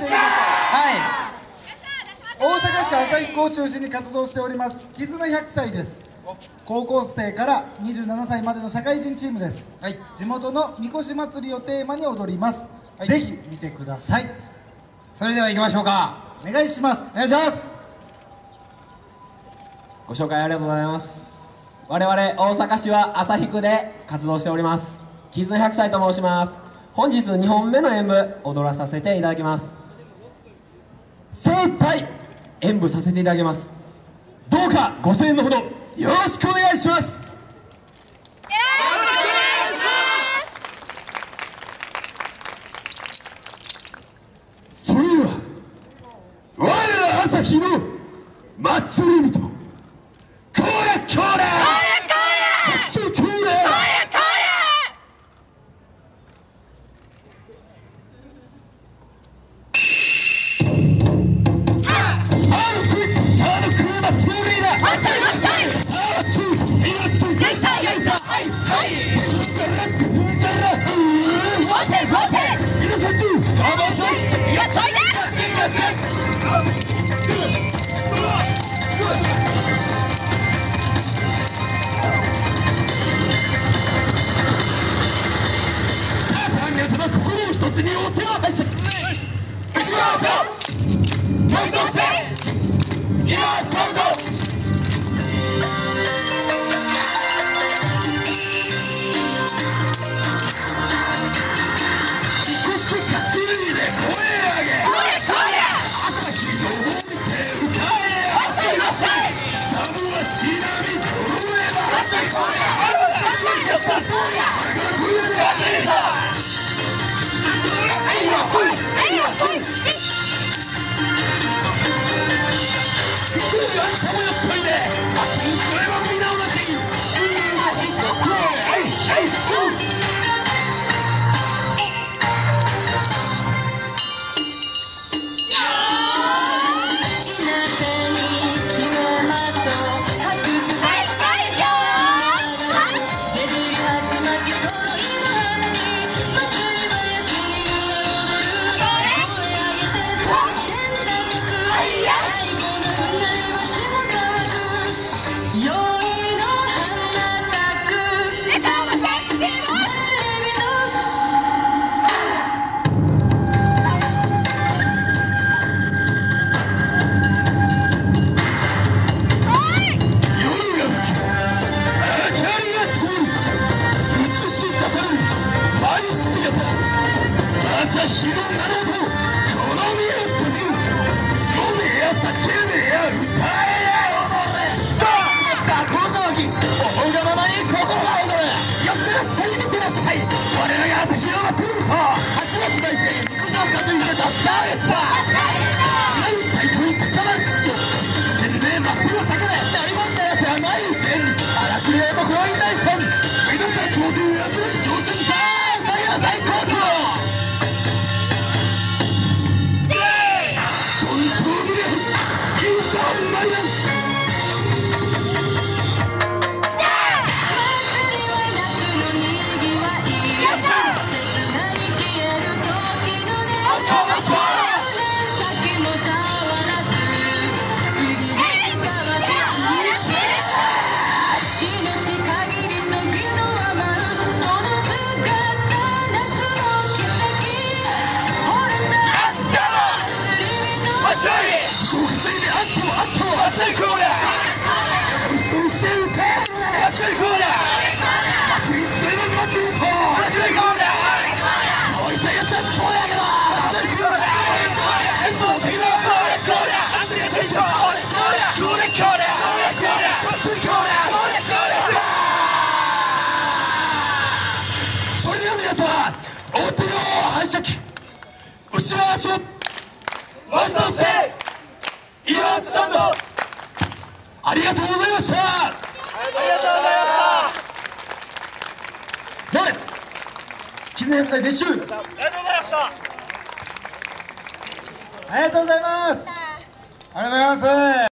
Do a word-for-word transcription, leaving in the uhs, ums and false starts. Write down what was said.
いきましょう。 は大阪市旭区を中心に活動しております絆ひゃくさいです。高校生からにじゅうななさいまでの社会人チームです。はい、地元のみこし祭りをテーマに踊ります。はい、ぜひ見てください。 それでは行きましょうか。 お願いします。 お願いします。ご紹介ありがとうございます。我々大阪市は旭区で活動しております絆ひゃくさいと申します。本日にほんめの演舞踊らさせていただきます。精一杯演舞させていただきます。どうかご声援のほどよろしくお願いします。それでは我ら旭の祭り人こらこらそこら皆様心を一つにお手を拝借。一番上もう一つ今こそ日の名の音、この身を削る。飲めや叫べや歌えや踊れ。さあ、この騒ぎ、思うがままに心が踊る。寄ってらっしゃい、見てらっしゃい。我らが朝日の祭り人、初めて抱いて肉の数に入れた誰だ。何体とに高まる父を。天命祭りを叫べ、大問題やて甘い天。荒くれ男はいないファン。目指せ衝動やつらに挑戦だ。二人は最高潮。それでは皆様お手を拝借。内側足をもう一つせイラーツサンドありがとうございました。ありがとうございました。はい、絆ひゃくさい撤収。ありがとうございました。 ありがとうございます。 ありがとうございます。